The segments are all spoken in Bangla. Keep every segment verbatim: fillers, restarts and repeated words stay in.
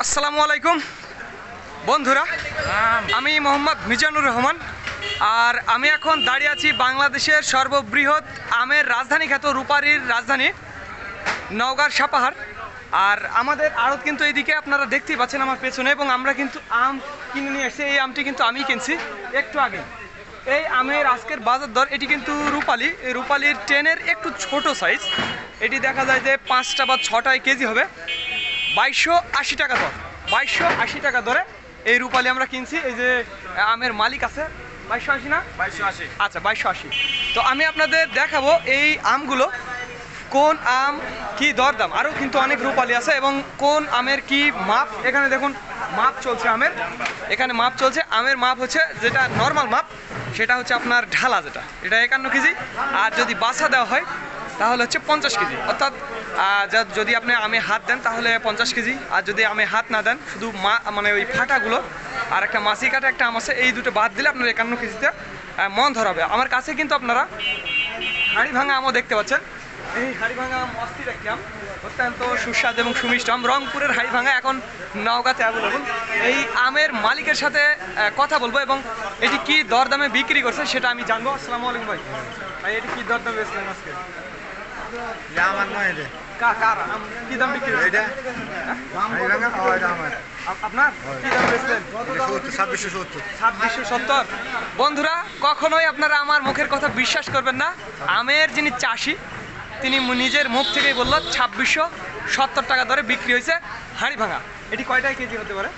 আসসালামু আলাইকুম বন্ধুরা, আমি মোহাম্মদ মিজানুর রহমান। আর আমি এখন দাঁড়িয়ে আছি বাংলাদেশের সর্ববৃহৎ আমের রাজধানী খ্যাত রূপালীর রাজধানী নওগাঁর সাপাহার। আর আমাদের আড়ত কিন্তু এইদিকে আপনারা দেখতেই পাচ্ছেন আমার পেছনে, এবং আমরা কিন্তু আম কিনে নিয়ে এসেছি। এই আমটি কিন্তু আমি কিনছি একটু আগে। এই আমের আজকের বাজার দর, এটি কিন্তু রূপালী, এই রূপালীর টেনের একটু ছোট সাইজ। এটি দেখা যায় যে পাঁচটা বা ছটায় কেজি হবে, বাইশশো আশি টাকা দর। বাইশশো আশি টাকা দরে এই রূপালী আমরা কিনছি। এই যে আমের মালিক আছে, বাইশশো আশি না বাইশশো আশি আচ্ছা বাইশশো আশি। তো আমি আপনাদের দেখাবো এই আমগুলো কোন আম কি দরদাম। আরও কিন্তু অনেক রূপালী আছে, এবং কোন আমের কি মাপ। এখানে দেখুন মাপ চলছে আমের, এখানে মাপ চলছে। আমের মাপ হচ্ছে যেটা নর্মাল মাপ, সেটা হচ্ছে আপনার ঢালা, যেটা এটা একান্ন কেজি। আর যদি বাছা দেওয়া হয় তাহলে হচ্ছে পঞ্চাশ কেজি। অর্থাৎ যদি আপনি আমে হাত দেন তাহলে পঞ্চাশ কেজি, আর যদি আমে হাত না দেন শুধু মা মানে ওই ফাটাগুলো আর একটা মাছি কাটা একটা আম আছে, এই দুটো বাদ দিলে আপনার একান্ন কেজিতে মন ধরাবে। আমার কাছে কিন্তু আপনারা হাড়ি ভাঙা আমও দেখতে পাচ্ছেন। এই হাড়ি ভাঙা আম অস্থির একটি আম, অত্যন্ত সুস্বাদু এবং সুমিষ্ট আম। রংপুরের হাড়ি ভাঙা এখন নওগাঁতে অ্যাভেলেবল। এই আমের মালিকের সাথে কথা বলবো, এবং এটি কি দরদামে বিক্রি করছে সেটা আমি জানবো। আসসালামু আলাইকুম ভাই। ভাই এটি কি দরদামে বেচলেন আজকে? আমার নয় রে। কার কার আম কি দাম বিক্রি হলো? এটা হাড়ি ভাঙা ও এটা আমার। আপনার কি দাম বেচলেন? ছাব্বিশশো সত্তর। ছাব্বিশশো সত্তর। বন্ধুরা, কখনোই আপনারা আমার মুখের কথা বিশ্বাস করবেন না। আমের যিনি চাষি তিনি নিজের মুখ থেকেই বললো ছাব্বিশশো সত্তর টাকা দরে বিক্রি হয়েছে হাঁড়ি ভাঙা। এটি কয়টায় কেজি হতে পারে?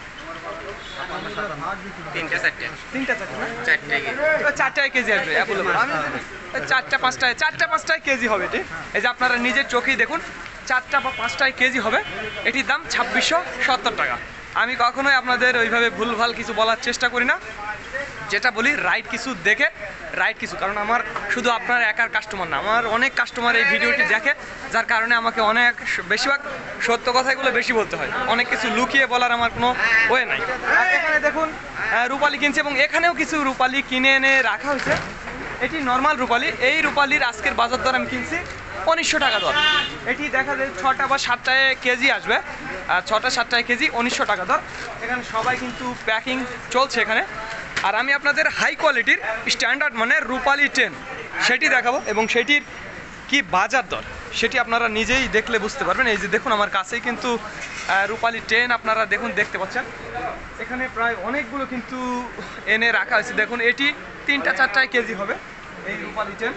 তিনটা চারটে তিনটা চারটে না চারটে চারটায় কেজি আসবে। আমি চারটা পাঁচটায় চারটা পাঁচটায় কেজি হবে এটি। এই যে আপনারা নিজের চোখেই দেখুন, চারটা বা পাঁচটায় কেজি হবে। এটির দাম ছাব্বিশশো সত্তর টাকা। আমি কখনোই আপনাদের ওইভাবে ভুলভাল কিছু বলার চেষ্টা করি না, যেটা বলি রাইট কিছু দেখে রাইট কিছু। কারণ আমার শুধু আপনার একার কাস্টমার না, আমার অনেক কাস্টমার এই ভিডিওটি দেখে, যার কারণে আমাকে অনেক বেশিরভাগ সত্য কথাগুলো বেশি বলতে হয়। অনেক কিছু লুকিয়ে বলার আমার কোনো ওয়ে নাই। আর এখানে দেখুন রূপালী কিনছে, এবং এখানেও কিছু রূপালী কিনে এনে রাখা হয়েছে। এটি নর্মাল রূপালী। এই রূপালীর আজকের বাজার দর আমি কিনছি উনিশশো টাকা দর। এটি দেখা যায় ছটা বা সাতটায় কেজি আসবে, ছটা সাতটায় কেজি উনিশশো টাকা দর। এখানে সবাই কিন্তু প্যাকিং চলছে এখানে। আর আমি আপনাদের হাই কোয়ালিটির স্ট্যান্ডার্ড মানের রূপালী টেন সেটি দেখাবো, এবং সেটির কি বাজার দর সেটি আপনারা নিজেই দেখলে বুঝতে পারবেন। এই যে দেখুন আমার কাছেই কিন্তু রূপালী টেন আপনারা দেখুন দেখতে পাচ্ছেন। এখানে প্রায় অনেকগুলো কিন্তু এনে রাখা হয়েছে। দেখুন এটি তিনটা চারটায় কেজি হবে এই রূপালী টেন।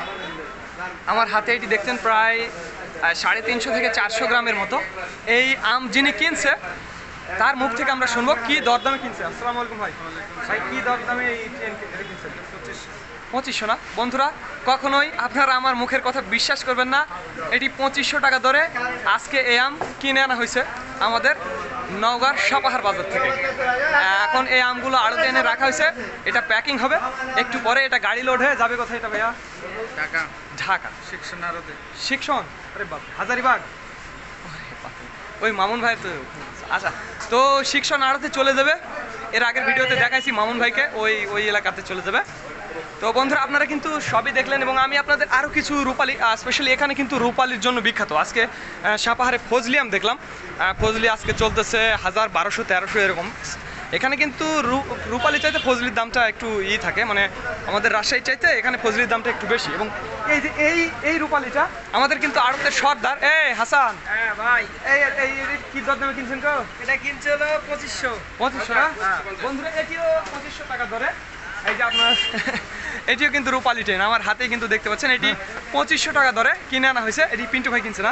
আমার হাতে এটি দেখছেন প্রায় সাড়ে তিনশো থেকে চারশো গ্রামের মতো। এই আম যিনি কিনছে তার মুখ থেকে আমরা শুনবো কি দরদামে কিনছে। আসসালামু আলাইকুম ভাই। ভাই কি দরদামে এই টেন কিনছেন? পঁচিশশো না? বন্ধুরা, কখনোই আপনারা আমার মুখের কথা বিশ্বাস করবেন না। এটি পঁচিশশো টাকা দরে আজকে এই আম কিনে আনা হয়েছে আমাদের নওগাঁর সাপাহার বাজার থেকে। এখন এই আমগুলো আড়তে এনে রাখা হয়েছে, এটা প্যাকিং হবে একটু পরে। এটা গাড়ি লোড হয়ে যাবে কোথায় এটা ভাইয়া? ঢাকা। ঢাকা শিক্ষণ আড়তে শিক্ষণ আরে বাপ হাজারিবাগ ওই মামুন ভাই তো। আচ্ছা, তো শিক্ষণ আড়তে চলে যাবে। এর আগের ভিডিওতে দেখাইছি মামুন ভাইকে, ওই ওই এলাকাতে চলে যাবে। তো বন্ধুরা, আপনারা কিন্তু সবই দেখলেন, এবং আমি আপনাদের আরও কিছু রূপালী, স্পেশালি এখানে কিন্তু রূপালীর জন্য বিখ্যাত। আজকে সাপাহারে ফজলি আম দেখলাম, ফজলি আজকে চলতেছে হাজার বারোশো তেরোশো এরকম। এখানে কিন্তু রূপালী চাইতে ফজলির দামটা একটু ই থাকে, মানে আমাদের রাজশাহী চাইতে এখানে ফজলির দামটা একটু বেশি। এবং এই যে এই এই রূপালীটা আমাদের কিন্তু আড়তের সর্দার। এ হাসান, হ্যাঁ ভাই, এই এই কি দর দামে কিনছেন গো? এটা কিনছে হলো পঁচিশশো। পঁচিশশো না? বন্ধুরা, এটিও পঁচিশশো টাকা ধরে। এই যে আপনার এটিও কিন্তু রূপালী টেন আমার হাতে কিন্তু দেখতে পাচ্ছেন। এটি পঁচিশশো টাকা ধরে কিনে আনা হয়েছে। এটি পিন্টু ভাই কিনছে না?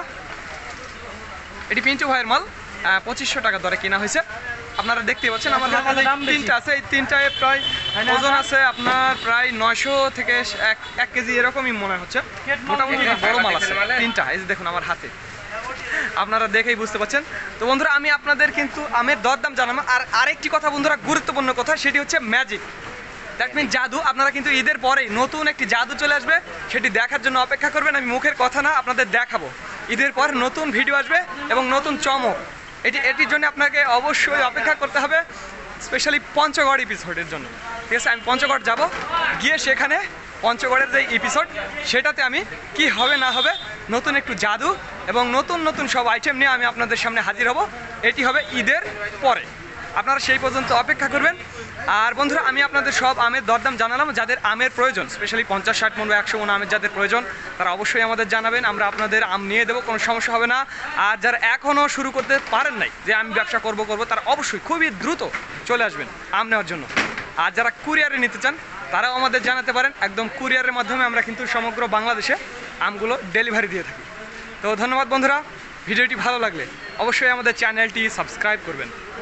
এটি পিন্টু ভাইয়ের মাল, পঁচিশশো টাকা ধরে কেনা হয়েছে। আপনারা দেখতে পাচ্ছেন আমার হাতে তিনটা আছে। এই তিনটায় প্রায় ওজন আছে আপনার প্রায় নয়শো থেকে এক এক কেজি এরকমই মনে হচ্ছে। মোটামুটি বড় মাল আছে তিনটা। এই যে দেখুন আমার হাতে, আপনারা দেখেই বুঝতে পারছেন। তো বন্ধুরা, আমি আপনাদের কিন্তু আমের দরদাম জানাবো। আর আরেকটি কথা বন্ধুরা, গুরুত্বপূর্ণ কথা, সেটি হচ্ছে ম্যাজিক। দ্যাট মিন জাদু। আপনারা কিন্তু ঈদের পরেই নতুন একটি জাদু চলে আসবে, সেটি দেখার জন্য অপেক্ষা করবেন। আমি মুখের কথা না, আপনাদের দেখাবো। ঈদের পর নতুন ভিডিও আসবে এবং নতুন চমক। এটি এটির জন্য আপনাকে অবশ্যই অপেক্ষা করতে হবে, স্পেশালি পঞ্চগড় এপিসোডের জন্য। ঠিক আছে, আমি পঞ্চগড় যাব, গিয়ে সেখানে পঞ্চগড়ের যে এপিসোড সেটাতে আমি কি হবে না হবে নতুন একটু জাদু এবং নতুন নতুন সব আইটেম নিয়ে আমি আপনাদের সামনে হাজির হব। এটি হবে ঈদের পরে, আপনারা সেই পর্যন্ত অপেক্ষা করবেন। আর বন্ধুরা, আমি আপনাদের সব আমের দরদাম জানালাম। যাদের আমের প্রয়োজন, স্পেশালি পঞ্চাশ ষাট মন বা একশো মন আমের যাদের প্রয়োজন, তারা অবশ্যই আমাদের জানাবেন, আমরা আপনাদের আম নিয়ে দেবো, কোনো সমস্যা হবে না। আর যারা এখনও শুরু করতে পারেন নাই যে আমি ব্যবসা করব করব তারা অবশ্যই খুবই দ্রুত চলে আসবেন আম নেওয়ার জন্য। আর যারা কুরিয়ারে নিতে চান তারাও আমাদের জানাতে পারেন, একদম কুরিয়ারের মাধ্যমে আমরা কিন্তু সমগ্র বাংলাদেশে আমগুলো ডেলিভারি দিয়ে থাকি। তো ধন্যবাদ বন্ধুরা, ভিডিওটি ভালো লাগলে অবশ্যই আমাদের চ্যানেলটি সাবস্ক্রাইব করবেন।